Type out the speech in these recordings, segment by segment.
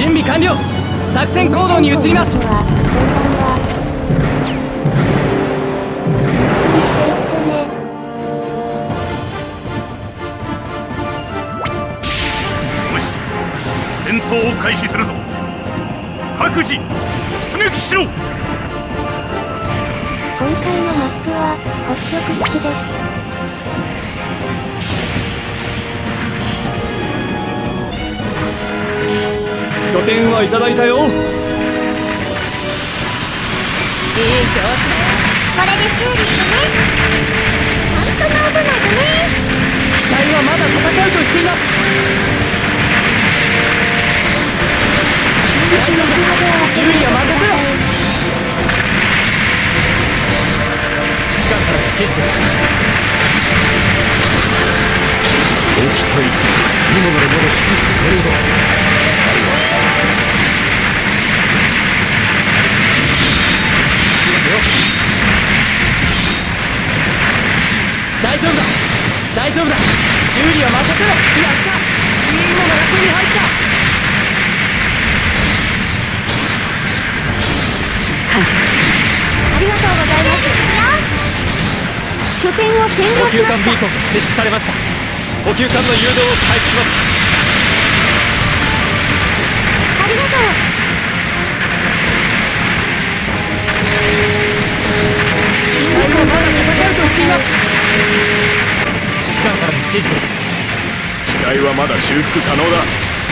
準備完了。作戦行動に移ります。 戦闘を開始するぞ。各自出撃しろ。 今回のマップは北極式です。 拠点はいただいたよ。いい調子だ。 これで修理してね。ちゃんと直さないとね。 機体はまだ戦うと言っています。大丈夫だ。修理は任せろ。指揮官からの指示です。 機体、今ならまだ修復可能だ。 大丈夫だ。大丈夫だ。修理は任せろ。やった。いいものが手に入った。感謝する。 ありがとうございます。拠点を占領しました。補給艦ビーコンが設置されました。補給艦の誘導を開始します。 ありがとう。 機体はまだ戦うと言っています。指揮官からの指示です。 機体はまだ修復可能だ。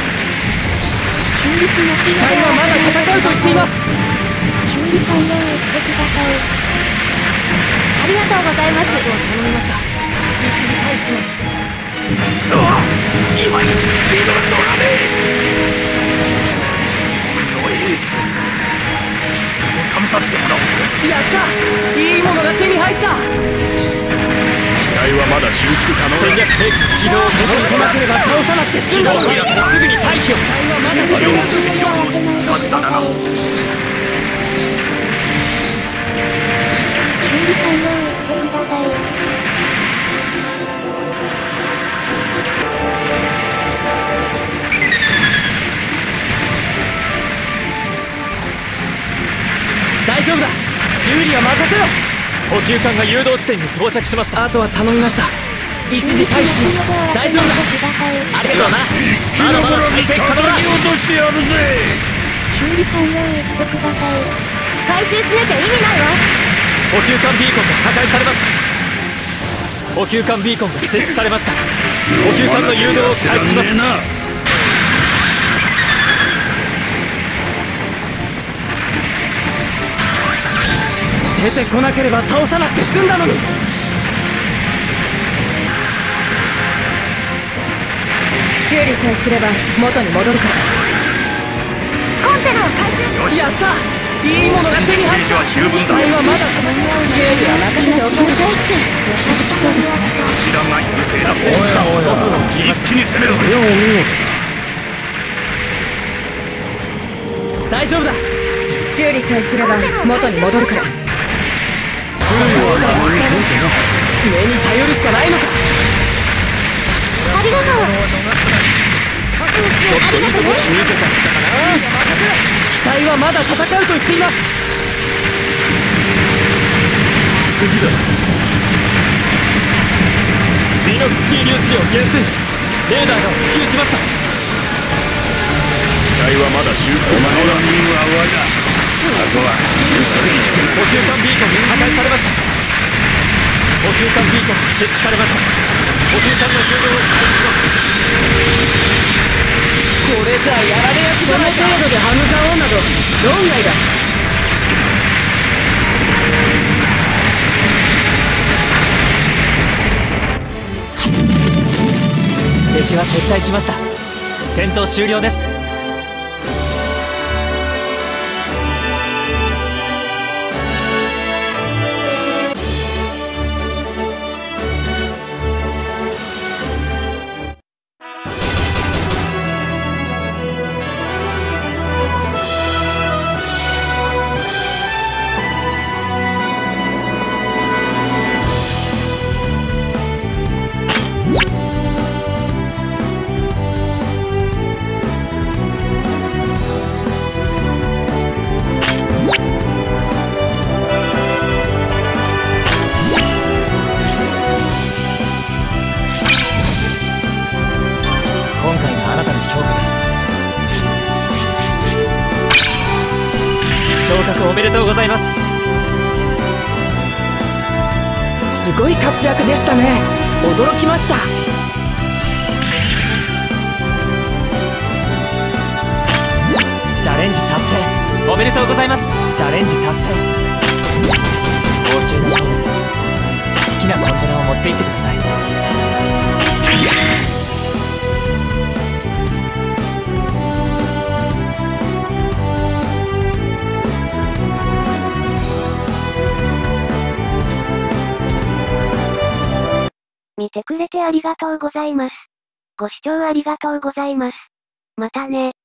機体はまだ戦うと言っています。 修理完了をしてください。ありがとうございます。 あとは頼みました。一時退避します。 くそ、いまいちスピードが乗らねえ。自分のエース、実力を試させてもらおう。 やった。いいものが手に入った。 機体はまだ修復可能だ。 戦略兵器起動をこなければ倒さなくて済んだのに。すぐに退避を。機体はまだ戦うと言っています。 数だな。 修理完了をしてください。 大丈夫だ。修理は任せろ。補給艦が誘導地点に到着しました。あとは頼みました。一時退避します。大丈夫だ。ありがとうな。まだまだ再生可能だ。 落としてやるぜ。 修理完了をしてください。回収しなきゃ意味ないわ。 補給艦ビーコンが破壊されました。補給艦ビーコンが設置されました。補給艦の誘導を開始します。出てこなければ倒さなくて済んだのに。 修理さえすれば元に戻るから。 コンテナを回収します。 やった。いいものが手に入った。機体はまだ修理は任せておきなさいって。続きそうですね。 知らない無性な戦士が一気に攻めるぞ。 大丈夫だ。 修理さえすれば元に戻るから。 目に頼るしかないのか。 ありがとう。 ちょっといいとこ見せちゃったかな。機体はまだ戦うと言っています。 次だ。 ミノフスキー粒子量減衰。レーダーが復旧しました。 機体はまだ修復可能だ。あとはゆっくりしてな。 補給艦ビーコンが破壊されました。補給艦ビーコンが設置されました。補給艦の誘導を開始します。これじゃやられやつじゃないか。 その程度で歯向かおうなど論外だ。 敵は撤退しました。戦闘終了です。 昇格おめでとうございます。 すごい活躍でしたね。驚きました。 チャレンジ達成おめでとうございます。チャレンジ達成。報酬だそうです。好きなコンテナを持って行ってください。 見てくれてありがとうございます。ご視聴ありがとうございます。またね。